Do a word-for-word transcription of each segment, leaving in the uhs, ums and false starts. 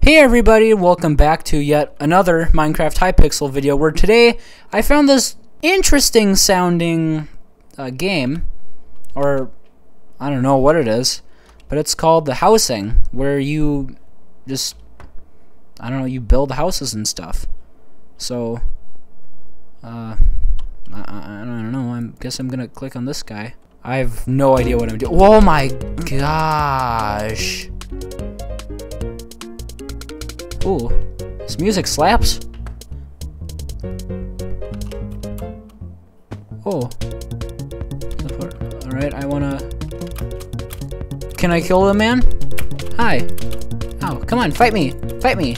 Hey everybody, welcome back to yet another Minecraft Hypixel video where today I found this interesting sounding uh, game, or I don't know what it is, but it's called the housing, where you just, I don't know, you build houses and stuff. So, uh, I, I, I don't know, I guess I'm gonna click on this guy. I have no idea what I'm doing. Oh my gosh. Ooh, this music slaps. Oh. Alright, I wanna... Can I kill the man? Hi. Oh, come on, fight me. Fight me.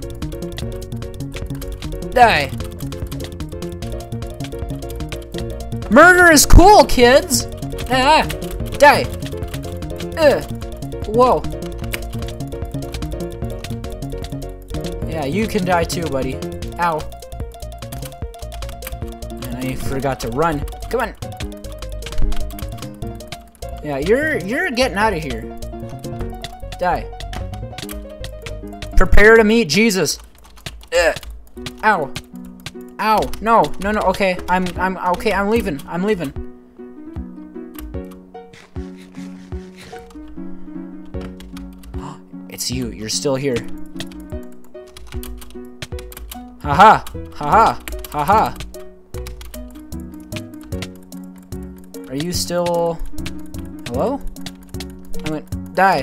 Die. Murder is cool, kids! Ah, die. Ugh. Whoa. Yeah, you can die too, buddy. Ow. And I forgot to run. Come on. Yeah, you're you're getting out of here. Die. Prepare to meet Jesus. Ugh. Ow. Ow. No, no, no. Okay, I'm I'm okay. I'm leaving. I'm leaving. It's you. You're still here. Haha! Haha! Haha! Are you still... Hello? I went... Die!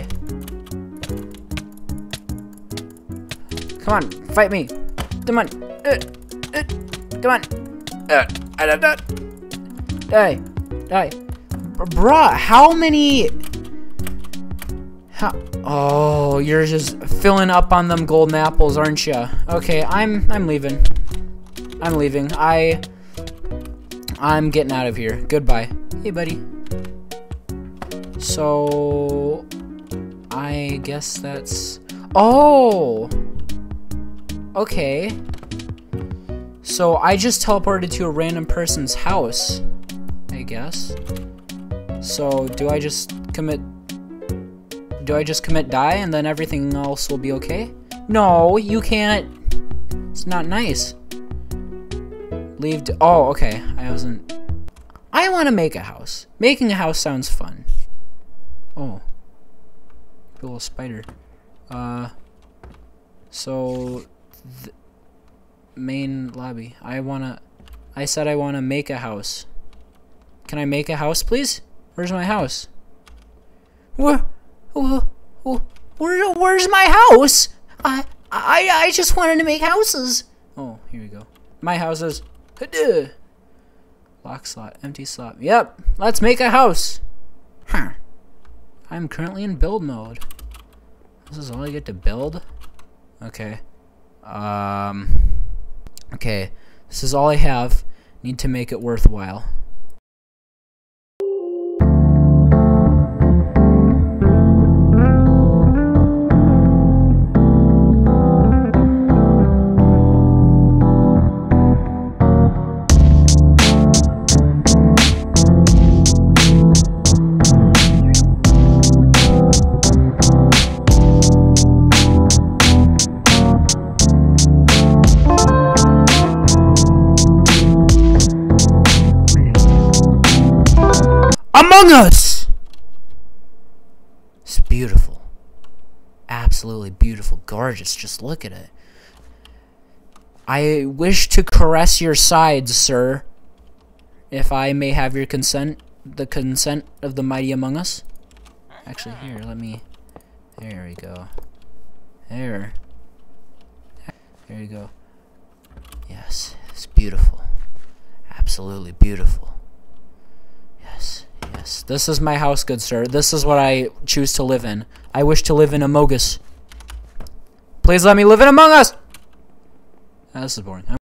Come on! Fight me! Come on! Uh, uh, come on! Uh, uh, uh, uh. Die! Die! Bruh, how many... How... Oh, you're just filling up on them golden apples, aren't ya? Okay, I'm I'm leaving. I'm leaving. I I'm getting out of here. Goodbye. Hey, buddy. So I guess that's Oh. Okay. So I just teleported to a random person's house, I guess. So do I just commit Do I just commit die and then everything else will be okay? No, you can't. It's not nice. Leave. Oh, okay. I wasn't. I want to make a house. Making a house sounds fun. Oh. A little spider. Uh. So. Th main lobby. I wanna. I said I wanna make a house. Can I make a house, please? Where's my house? Where? Where, where's my house? I, I, I just wanted to make houses. Oh, here we go. My house is... Lock slot, empty slot. Yep, let's make a house. Huh. I'm currently in build mode. This is all I get to build? Okay. Um... Okay, this is all I have. Need to make it worthwhile. Among Us! It's beautiful. Absolutely beautiful. Gorgeous. Just look at it. I wish to caress your sides, sir. If I may have your consent. The consent of the mighty Among Us. Actually, here, let me... There we go. There. There you go. Yes, it's beautiful. Absolutely beautiful. Yes. Yes, this is my house, good sir. This is what I choose to live in. I wish to live in AMOGUS. Please let me live in Among Us! Oh, this is boring.